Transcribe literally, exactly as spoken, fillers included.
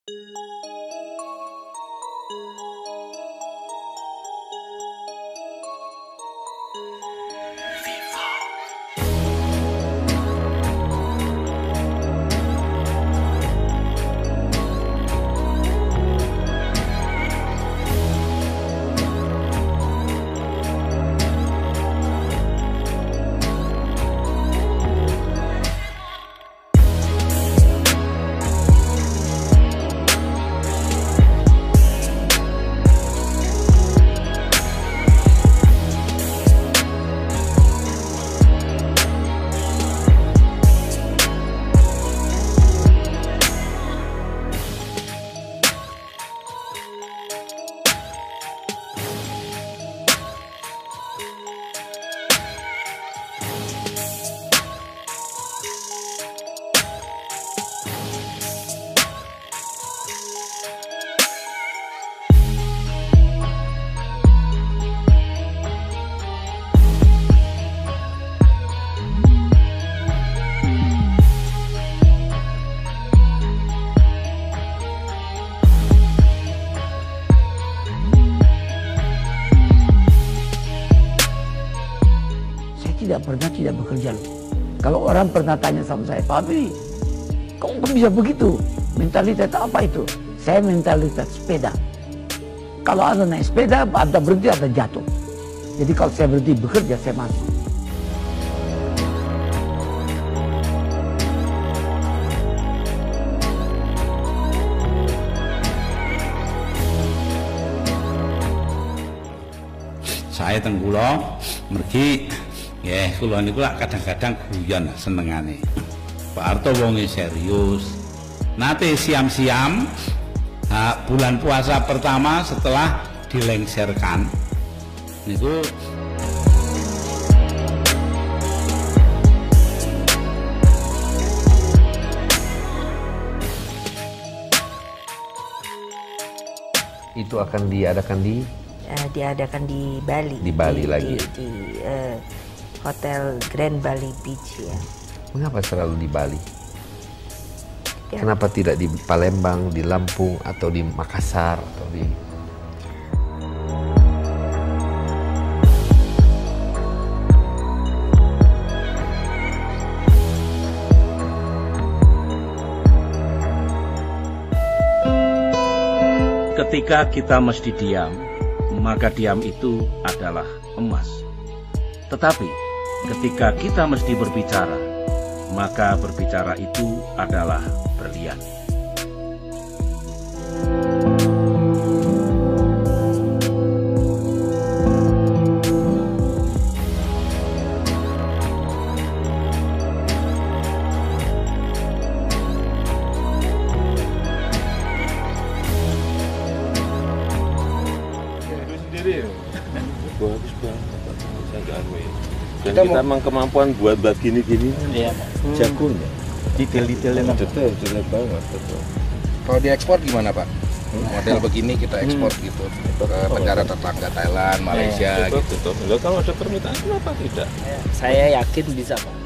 Tidak pernah tidak bekerja loh. Kalau orang pernah tanya sama saya, Pak Abi, kamu kok bisa begitu? Mentalitas apa itu? Saya mentalitas sepeda. Kalau Anda naik sepeda, Anda berhenti, Anda jatuh. Jadi kalau saya berhenti bekerja, saya masuk. Saya tenggulo, mergi. Ya, kula niku lak kadang-kadang guyon senengane. Pak Harto wonge serius. Nate siam-siam ha, bulan puasa pertama setelah dilengserkan niku itu akan diadakan di uh, diadakan di Bali. Di Bali di, lagi. Di, di uh, Hotel Grand Bali Beach ya. Mengapa selalu di Bali? Ya. Kenapa tidak di Palembang, di Lampung, atau di Makassar, atau di... Ketika kita mesti diam, maka diam itu adalah emas. Tetapi ketika kita mesti berbicara, maka berbicara itu adalah berlian. Bagus banget, saya nggak aneh. Dan kita, kita memang kemampuan buat buat gini-gini, iya. Jago ya. Detail-detailnya detail, detail banget. Betul. Kalau diekspor gimana Pak? Hmm? Model begini kita ekspor hmm. gitu ke negara tetangga Thailand, Malaysia ya, gitu. Betul. Kalau ada permintaan kenapa tidak? Saya yakin bisa Pak.